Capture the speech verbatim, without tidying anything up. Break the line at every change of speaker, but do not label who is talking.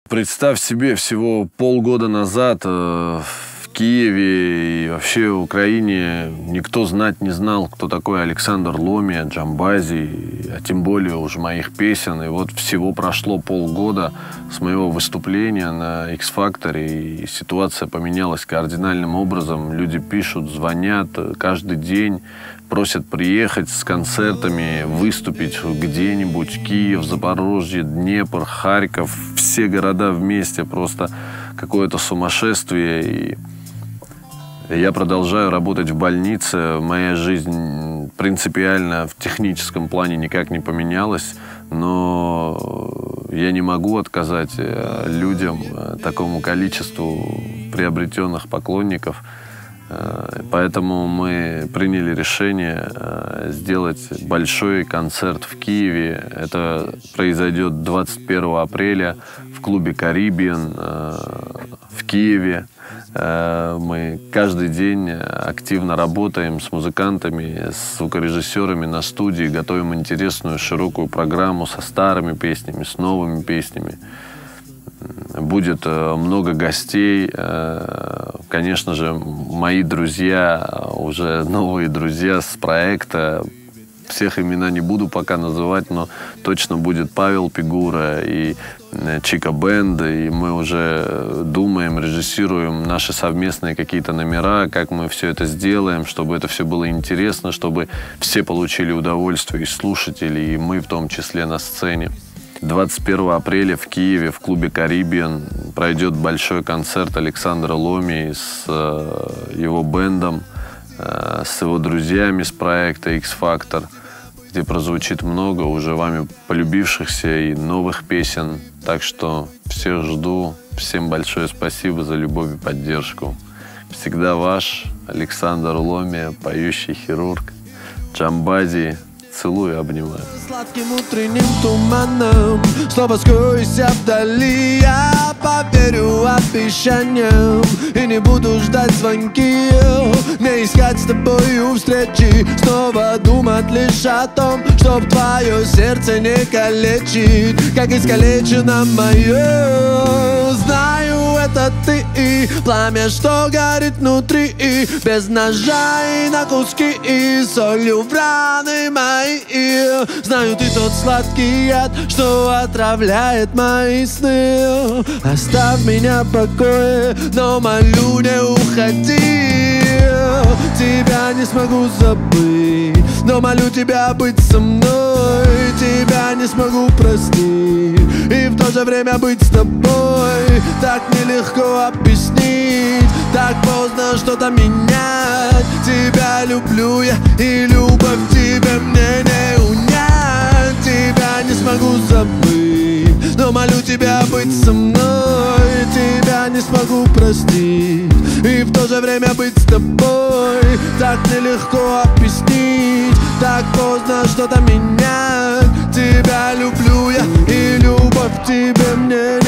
Представь себе, всего полгода назад э, в Киеве и вообще в Украине никто знать не знал, кто такой Александр Ломия, Джамбази, а тем более уже моих песен. И вот всего прошло полгода с моего выступления на X-Factor, и ситуация поменялась кардинальным образом. Люди пишут, звонят каждый день, просят приехать с концертами, выступить где-нибудь. Киев, Запорожье, Днепр, Харьков. Все города вместе. Просто какое-то сумасшествие. И я продолжаю работать в больнице. Моя жизнь принципиально в техническом плане никак не поменялась. Но я не могу отказать людям, такому количеству приобретенных поклонников. Поэтому мы приняли решение сделать большой концерт в Киеве. Это произойдет двадцать первого апреля в клубе «Caribbean» в Киеве. Мы каждый день активно работаем с музыкантами, с звукорежиссерами на студии, готовим интересную широкую программу со старыми песнями, с новыми песнями. Будет много гостей. Конечно же, мои друзья, уже новые друзья с проекта. Всех имена не буду пока называть, но точно будет Павел Пигура и Чика Бенд. И мы уже думаем, режиссируем наши совместные какие-то номера, как мы все это сделаем, чтобы это все было интересно, чтобы все получили удовольствие, и слушатели, и мы в том числе на сцене. двадцать первого апреля в Киеве в клубе «Caribbean» пройдет большой концерт Александра Ломии с э, его бендом, э, с его друзьями с проекта X-Factor, где прозвучит много уже вами полюбившихся и новых песен. Так что всех жду. Всем большое спасибо за любовь и поддержку. Всегда ваш Александр Ломия, поющий хирург. Джамбази. Целую и обнимаю.
Сладким утренним туманом снова скроюсь вдали. Я поверю обещаниям и не буду ждать звонки, не искать с тобою встречи, снова думать лишь о том, чтоб твое сердце не калечит, как искалечено мое. Знаю, это ты и пламя, что горит внутри, и без ножа и на куски, и солью в раны мои. Знаю, ты тот сладкий яд, что отравляет мои сны. Оставь меня в покое, но молю, не уходи. Тебя не смогу забыть, но молю тебя быть со мной. Тебя не смогу простить и в то же время быть с тобой. Так нелегко объяснить, так поздно что-то менять. Тебя люблю я, и любовь тебе мне не унять. Тебя не смогу забыть, но молю тебя быть со мной. Тебя не смогу простить и в то же время быть с тобой. Так нелегко объяснить, так поздно что-то менять. Тебя люблю я, и любовь тебе мне